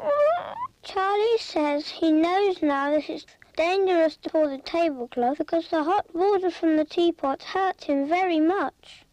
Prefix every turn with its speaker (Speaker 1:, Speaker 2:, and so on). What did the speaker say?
Speaker 1: Charlie says he knows now that it's dangerous to pour the tablecloth because the hot water from the teapot hurt him very much.